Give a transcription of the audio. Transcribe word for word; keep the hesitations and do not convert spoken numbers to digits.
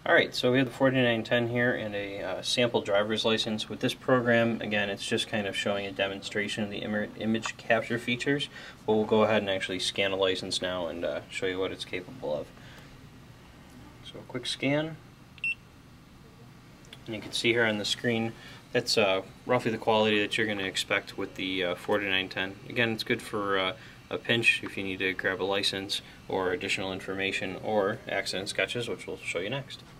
Alright, so we have the forty-nine ten here and a uh, sample driver's license. With this program, again, it's just kind of showing a demonstration of the Im image capture features, but we'll go ahead and actually scan a license now and uh, show you what it's capable of. So a quick scan, and you can see here on the screen that's uh, roughly the quality that you're going to expect with the uh, forty-nine ten. Again, it's good for uh, a pinch if you need to grab a license or additional information or accident sketches, which we'll show you next.